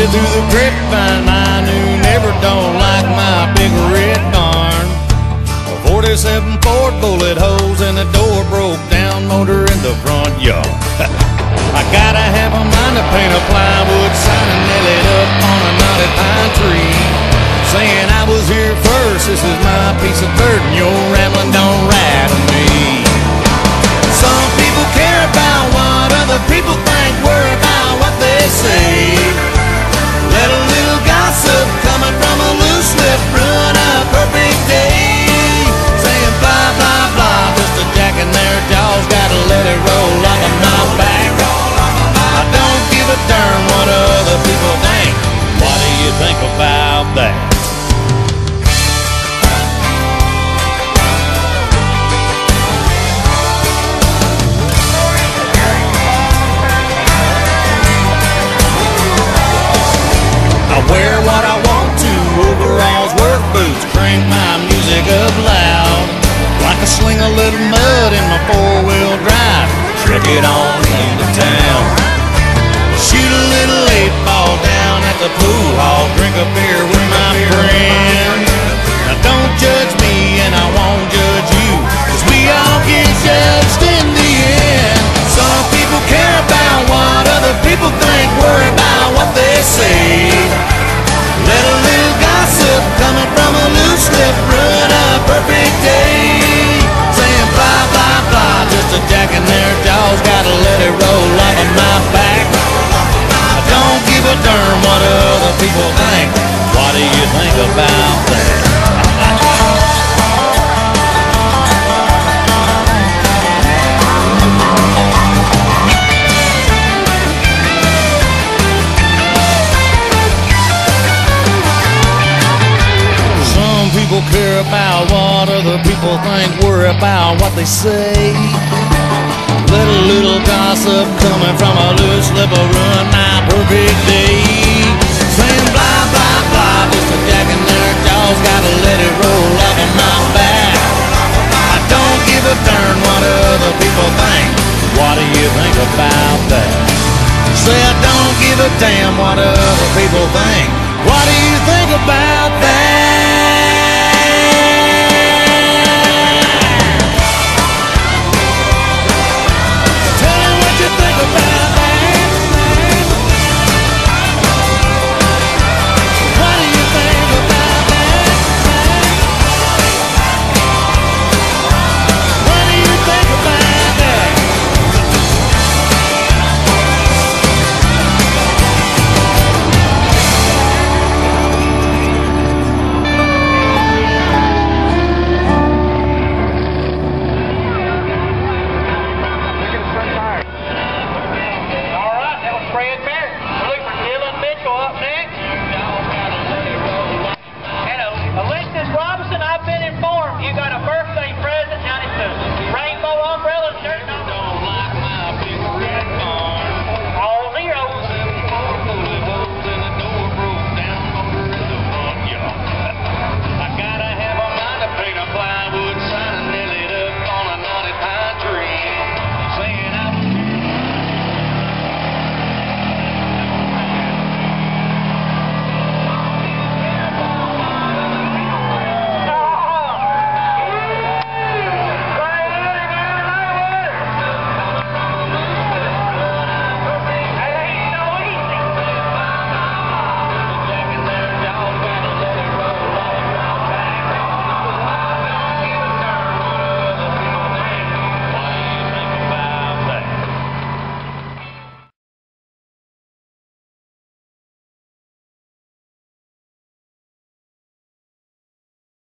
Said through the grapevine, I knew never don't like my big red barn. A 47 Ford, bullet holes in the door, broke down motor in the front yard. I gotta have a mind to paint a plywood sign and nail it up on a knotted pine tree, saying I was here first, this is my piece of dirt, and your rambling don't rattle me. Some people care about what other people think, worry about what they say. Let a little gossip coming from a loose lip ruin a perfect day. Saying blah, blah, blah, just a jacking their jaws, gotta let it roll off of my back. I don't give a darn what other people think. What do you think about that? I wear what I want to, overalls, work boots, crank my music up loud, like I sling a little mud in my four-wheel drive, truck it on into town. Shoot a little 8-ball down at the pool hall, drink a beer with my friend. Now don't judge me and I won't judge you, 'cause we all get judged in the end. Some people care about what other people think, worry about what they say. Let a little gossip coming from a loose lip ruin a perfect day. Saying blah, blah, blah, just a jacking their jaws, gotta let it roll off of my back. I don't give a darn what other people think. What do you think about that? People care about what other people think, worry about what they say. Let a little gossip coming from a loose lip will ruin my perfect day. Saying blah, blah, blah, just a jacking their jaws, gotta let it roll off of my back. I don't give a darn what other people think. What do you think about that? Say I don't give a damn what other people think. What do you think about